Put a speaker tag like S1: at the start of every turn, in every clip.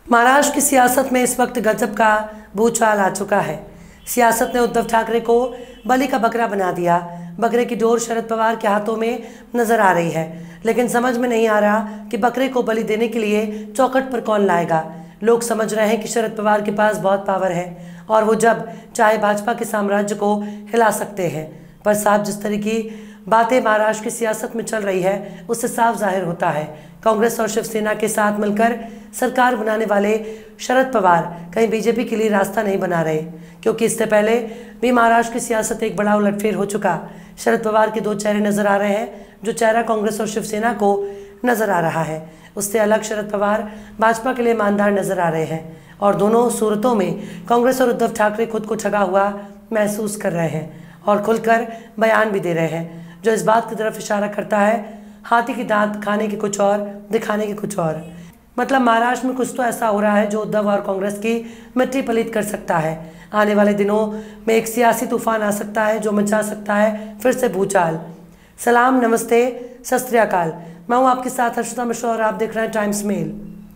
S1: महाराष्ट्र की सियासत में इस वक्त गजब का भूचाल आ चुका है। सियासत ने उद्धव ठाकरे को बलि का बकरा बना दिया। बकरे की डोर शरद पवार के हाथों में नजर आ रही है, लेकिन समझ में नहीं आ रहा कि बकरे को बलि देने के लिए चौखट पर कौन लाएगा। लोग समझ रहे हैं कि शरद पवार के पास बहुत पावर है और वो जब चाहे भाजपा के साम्राज्य को हिला सकते हैं। पर साफ जिस तरह की बातें महाराष्ट्र की सियासत में चल रही है, उससे साफ जाहिर होता है कांग्रेस और शिवसेना के साथ मिलकर सरकार बनाने वाले शरद पवार कहीं बीजेपी के लिए रास्ता नहीं बना रहे, क्योंकि इससे पहले भी महाराष्ट्र की सियासत एक बड़ा उलटफेर हो चुका। शरद पवार के दो चेहरे नजर आ रहे हैं। जो चेहरा कांग्रेस और शिवसेना को नजर आ रहा है, उससे अलग शरद पवार भाजपा के लिए ईमानदार नजर आ रहे हैं, और दोनों सूरतों में कांग्रेस और उद्धव ठाकरे खुद को ठगा हुआ महसूस कर रहे हैं और खुलकर बयान भी दे रहे हैं, जो इस बात की तरफ इशारा करता है हाथी की दांत खाने के कुछ और, दिखाने के कुछ और। मतलब महाराष्ट्र में कुछ तो ऐसा हो रहा है जो उद्धव और कांग्रेस की मिट्टी पलीत कर सकता है। आने वाले दिनों में एक सियासी तूफान आ सकता है जो मचा सकता है फिर से भूचाल। सलाम, नमस्ते, सत श्री अकाल। मैं हूं आपके साथ हर्षिता मिश्रा और आप देख रहे हैं टाइम्स मेल।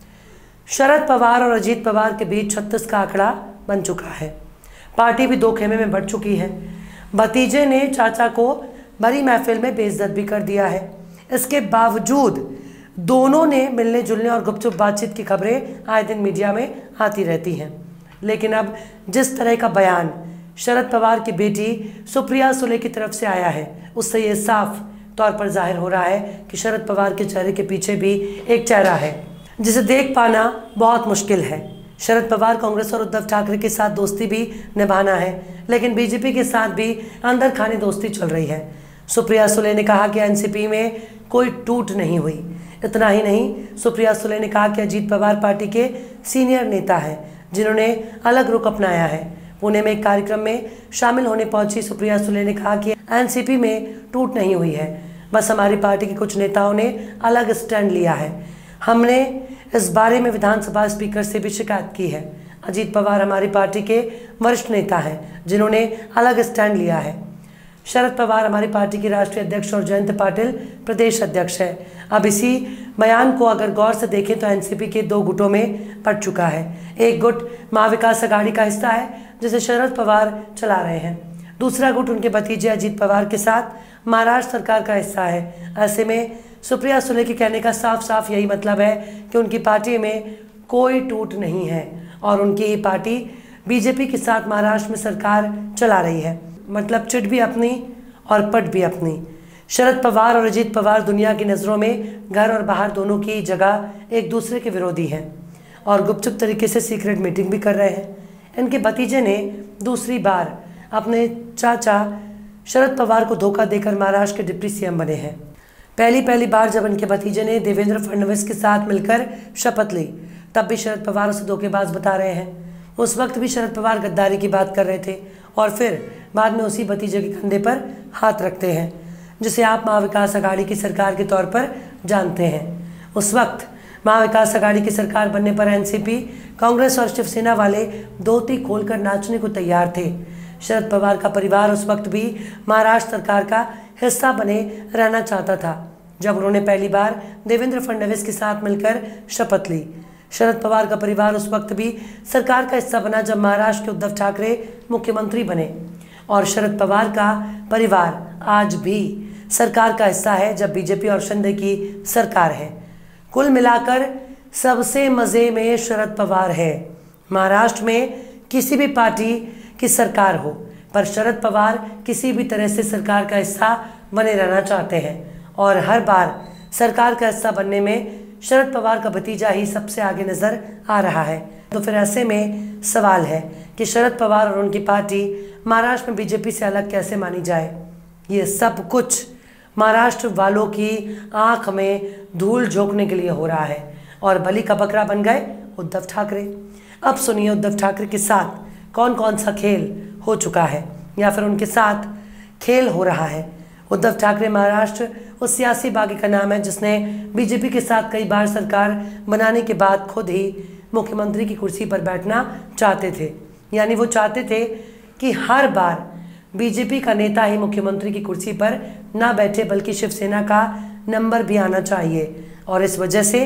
S1: शरद पवार और अजीत पवार के बीच 36 का आंकड़ा बन चुका है। पार्टी भी दो खेमे में बढ़ चुकी है। भतीजे ने चाचा को बड़ी महफिल में बेइज्जत भी कर दिया है। इसके बावजूद दोनों ने मिलने जुलने और गुपचुप बातचीत की खबरें आए दिन मीडिया में आती रहती हैं। लेकिन अब जिस तरह का बयान शरद पवार की बेटी सुप्रिया सुले की तरफ से आया है, उससे ये साफ तौर पर जाहिर हो रहा है कि शरद पवार के चेहरे के पीछे भी एक चेहरा है जिसे देख पाना बहुत मुश्किल है। शरद पवार कांग्रेस और उद्धव ठाकरे के साथ दोस्ती भी निभाना है, लेकिन बीजेपी के साथ भी अंदर खाने दोस्ती चल रही है। सुप्रिया सुले ने कहा कि एनसीपी में कोई टूट नहीं हुई। इतना ही नहीं, सुप्रिया सुले ने कहा कि अजीत पवार पार्टी के सीनियर नेता हैं जिन्होंने अलग रुख अपनाया है। पुणे में एक कार्यक्रम में शामिल होने पहुंची सुप्रिया सुले ने कहा कि एनसीपी में टूट नहीं हुई है, बस हमारी पार्टी के कुछ नेताओं ने अलग स्टैंड लिया है। हमने इस बारे में विधानसभा स्पीकर से भी शिकायत की है। अजीत पवार हमारी पार्टी के वरिष्ठ नेता हैं जिन्होंने अलग स्टैंड लिया है। शरद पवार हमारी पार्टी के राष्ट्रीय अध्यक्ष और जयंत पाटिल प्रदेश अध्यक्ष है। अब इसी बयान को अगर गौर से देखें तो एनसीपी के दो गुटों में पड़ चुका है। एक गुट महाविकास अघाड़ी का हिस्सा है जिसे शरद पवार चला रहे हैं, दूसरा गुट उनके भतीजे अजीत पवार के साथ महाराष्ट्र सरकार का हिस्सा है। ऐसे में सुप्रिया सुले के कहने का साफ साफ यही मतलब है कि उनकी पार्टी में कोई टूट नहीं है और उनकी ही पार्टी बीजेपी के साथ महाराष्ट्र में सरकार चला रही है। मतलब चिट भी अपनी और पट भी अपनी। शरद पवार और अजीत पवार दुनिया की नज़रों में घर और बाहर दोनों की जगह एक दूसरे के विरोधी हैं और गुपचुप तरीके से सीक्रेट मीटिंग भी कर रहे हैं। इनके भतीजे ने दूसरी बार अपने चाचा शरद पवार को धोखा देकर महाराष्ट्र के डिप्टी सीएम बने हैं। पहली बार जब इनके भतीजे ने देवेंद्र फडणवीस के साथ मिलकर शपथ ली, तब भी शरद पवार उसे धोखेबाज बता रहे हैं। उस वक्त भी शरद पवार गद्दारी की बात कर रहे थे और फिर बाद में उसी भतीजे के कंधे पर हाथ रखते हैं, जिसे आप महाविकास अघाड़ी की सरकार के तौर पर जानते हैं। उस वक्त महाविकास अघाड़ी की सरकार बनने पर एनसीपी, कांग्रेस और शिवसेना वाले धोती खोलकर नाचने को तैयार थे। शरद पवार का परिवार उस वक्त भी महाराष्ट्र सरकार का हिस्सा बने रहना चाहता था जब उन्होंने पहली बार देवेंद्र फडणवीस के साथ मिलकर शपथ ली। शरद पवार का परिवार उस वक्त भी सरकार का हिस्सा बना जब महाराष्ट्र के उद्धव ठाकरे मुख्यमंत्री बने, और शरद पवार का परिवार आज भी सरकार का हिस्सा है जब बीजेपी और शिंदे की सरकार है। कुल मिलाकर सबसे मज़े में शरद पवार है। महाराष्ट्र में किसी भी पार्टी की सरकार हो, पर शरद पवार किसी भी तरह से सरकार का हिस्सा बने रहना चाहते हैं और हर बार सरकार का हिस्सा बनने में शरद पवार का भतीजा ही सबसे आगे नज़र आ रहा है। तो फिर ऐसे में सवाल है कि शरद पवार और उनकी पार्टी महाराष्ट्र में बीजेपी से अलग कैसे मानी जाए। ये सब कुछ महाराष्ट्र वालों की आंख में धूल झोंकने के लिए हो रहा है और बलि का बकरा बन गए उद्धव ठाकरे। अब सुनिए उद्धव ठाकरे के साथ कौन कौन सा खेल हो चुका है या फिर उनके साथ खेल हो रहा है। उद्धव ठाकरे महाराष्ट्र उस सियासी बागी का नाम है जिसने बीजेपी के साथ कई बार सरकार बनाने के बाद खुद ही मुख्यमंत्री की कुर्सी पर बैठना चाहते थे। यानी वो चाहते थे कि हर बार बीजेपी का नेता ही मुख्यमंत्री की कुर्सी पर ना बैठे, बल्कि शिवसेना का नंबर भी आना चाहिए। और इस वजह से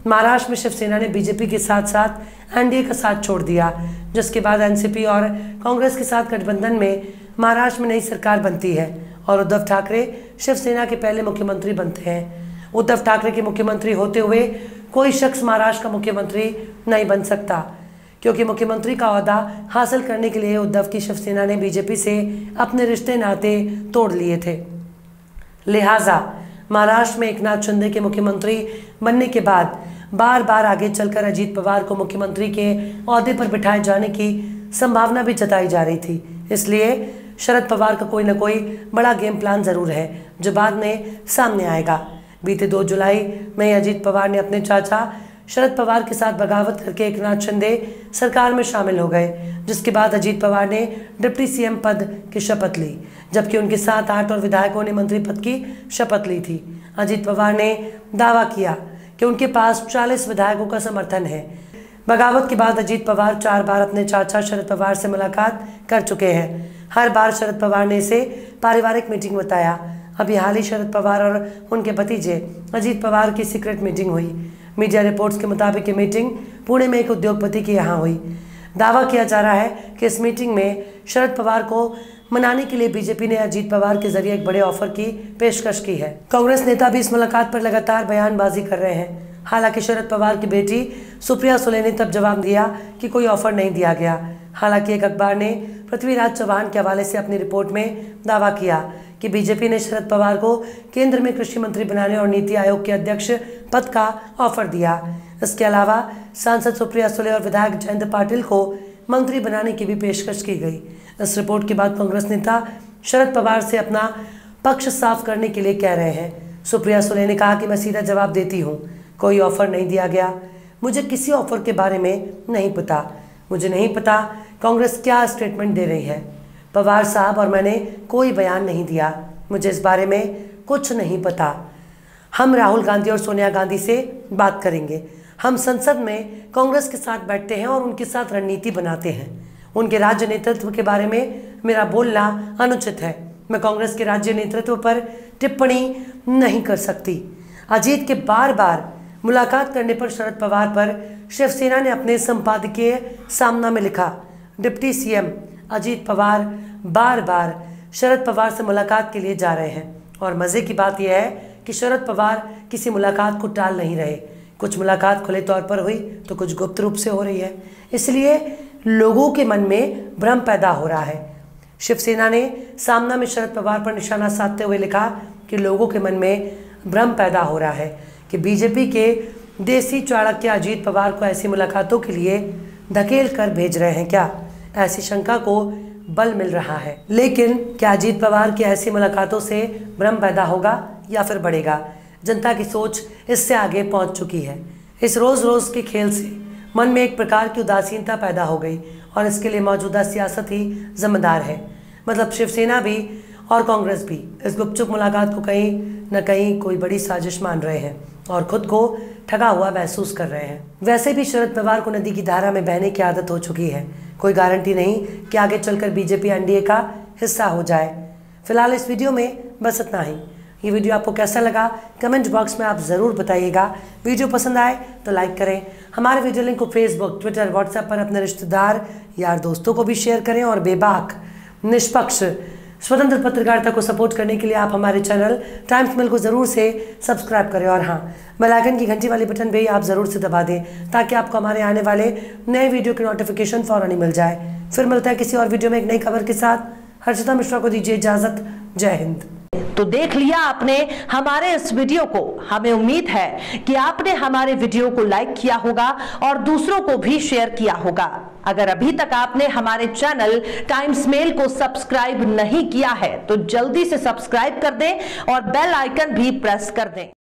S1: महाराष्ट्र में शिवसेना ने बीजेपी के साथ साथ एनडीए का साथ छोड़ दिया, जिसके बाद एनसीपी और कांग्रेस के साथ गठबंधन में महाराष्ट्र में नई सरकार बनती है और उद्धव ठाकरे शिवसेना के पहले मुख्यमंत्री बनते हैं। उद्धव ठाकरे के मुख्यमंत्री होते हुए कोई शख्स महाराष्ट्र का मुख्यमंत्री नहीं बन सकता, क्योंकि मुख्यमंत्री का ओहदा हासिल करने के लिए उद्धव की शिवसेना ने बीजेपी से अपने रिश्ते नाते तोड़ लिए थे। लिहाजा महाराष्ट्र में एकनाथ शिंदे के मुख्यमंत्री बनने के बाद बार बार आगे चलकर अजीत पवार को मुख्यमंत्री के ओहदे पर बिठाए जाने की संभावना भी जताई जा रही थी। इसलिए शरद पवार का कोई न कोई बड़ा गेम प्लान जरूर है, जो बाद में सामने आएगा। बीते 2 जुलाई में अजीत पवार ने अपने चाचा शरद पवार के साथ बगावत करके एकनाथ शिंदे सरकार में शामिल हो गए, जिसके बाद अजीत पवार ने डिप्टी सीएम पद की शपथ ली, जबकि उनके साथ 8 और विधायकों ने मंत्री पद की शपथ ली थी। अजीत पवार ने दावा किया कि उनके पास 40 विधायकों का समर्थन है। बगावत के बाद अजीत पवार 4 बार अपने चाचा शरद पवार से मुलाकात कर चुके हैं। हर बार शरद पवार ने इसे पारिवारिक मीटिंग बताया। अभी हाल ही शरद पवार और उनके भतीजे अजीत पवार की सीक्रेट मीटिंग हुई। मीडिया रिपोर्ट्स के मुताबिक ये मीटिंग पुणे में एक उद्योगपति के यहाँ हुई। दावा किया जा रहा है कि इस मीटिंग में शरद पवार को मनाने के लिए बीजेपी ने अजीत पवार के जरिए एक बड़े ऑफर की पेशकश की है। कांग्रेस नेता भी इस मुलाकात पर लगातार बयानबाजी कर रहे हैं। हालांकि शरद पवार की बेटी सुप्रिया सुले ने तब जवाब दिया कि कोई ऑफर नहीं दिया गया। हालांकि एक अखबार ने पृथ्वीराज चौहान के हवाले से अपनी रिपोर्ट में दावा किया कि बीजेपी ने शरद पवार को केंद्र में कृषि मंत्री बनाने और नीति आयोग के अध्यक्ष पद का ऑफर दिया। इसके अलावा सांसद सुप्रिया सुले और विधायक जयंत पाटिल को मंत्री बनाने की भी पेशकश की गई। इस रिपोर्ट के बाद कांग्रेस नेता शरद पवार से अपना पक्ष साफ करने के लिए कह रहे हैं। सुप्रिया सुले ने कहा कि मैं सीधा जवाब देती हूँ, कोई ऑफर नहीं दिया गया। मुझे किसी ऑफर के बारे में नहीं पता। मुझे नहीं पता कांग्रेस क्या स्टेटमेंट दे रही है। पवार साहब और मैंने कोई बयान नहीं दिया। मुझे इस बारे में कुछ नहीं पता। हम राहुल गांधी और सोनिया गांधी से बात करेंगे। हम संसद में कांग्रेस के साथ बैठते हैं और उनके साथ रणनीति बनाते हैं। उनके राज्य नेतृत्व के बारे में मेरा बोलना अनुचित है। मैं कांग्रेस के राज्य नेतृत्व पर टिप्पणी नहीं कर सकती। अजीत के बार बार मुलाकात करने पर शरद पवार पर शिवसेना ने अपने संपादकीय सामना में लिखा, डिप्टी सीएम अजीत पवार बार बार शरद पवार से मुलाकात के लिए जा रहे हैं। और मज़े की बात यह है कि शरद पवार किसी मुलाकात को टाल नहीं रहे। कुछ मुलाकात खुले तौर पर हुई तो कुछ गुप्त रूप से हो रही है। इसलिए लोगों के मन में भ्रम पैदा हो रहा है। शिवसेना ने सामना में शरद पवार पर निशाना साधते हुए लिखा कि लोगों के मन में भ्रम पैदा हो रहा है कि बीजेपी के देसी चाणक्य अजीत पवार को ऐसी मुलाकातों के लिए धकेल कर भेज रहे हैं क्या? ऐसी शंका को बल मिल रहा है। लेकिन क्या अजीत पवार की ऐसी मुलाकातों से भ्रम पैदा होगा या फिर बढ़ेगा? जनता की सोच इससे आगे पहुंच चुकी है। इस रोज रोज के खेल से मन में एक प्रकार की उदासीनता पैदा हो गई और इसके लिए मौजूदा सियासत ही जिम्मेदार है। मतलब शिवसेना भी और कांग्रेस भी इस गुपचुप मुलाकात को कहीं न कहीं कोई बड़ी साजिश मान रहे हैं और खुद को ठगा हुआ महसूस कर रहे हैं। वैसे भी शरद पवार को नदी की धारा में बहने की आदत हो चुकी है। कोई गारंटी नहीं कि आगे चलकर बीजेपी एनडीए का हिस्सा हो जाए। फिलहाल इस वीडियो में बस इतना ही। ये वीडियो आपको कैसा लगा कमेंट बॉक्स में आप ज़रूर बताइएगा। वीडियो पसंद आए तो लाइक करें। हमारे वीडियो लिंक को फेसबुक, ट्विटर, व्हाट्सएप पर अपने रिश्तेदार यार दोस्तों को भी शेयर करें। और बेबाक, निष्पक्ष, स्वतंत्र पत्रकारिता को सपोर्ट करने के लिए आप हमारे चैनल टाइम्स मेल को ज़रूर से सब्सक्राइब करें। और हाँ, बेल आइकन की घंटी वाली बटन भी आप ज़रूर से दबा दें ताकि आपको हमारे आने वाले नए वीडियो की नोटिफिकेशन फ़ौरन ही मिल जाए। फिर मिलता है किसी और वीडियो में एक नई खबर के साथ। हर्षिता मिश्रा को दीजिए इजाज़त। जय हिंद।
S2: तो देख लिया आपने हमारे इस वीडियो को। हमें उम्मीद है कि आपने हमारे वीडियो को लाइक किया होगा और दूसरों को भी शेयर किया होगा। अगर अभी तक आपने हमारे चैनल टाइम्स मेल को सब्सक्राइब नहीं किया है तो जल्दी से सब्सक्राइब कर दें और बेल आइकन भी प्रेस कर दें।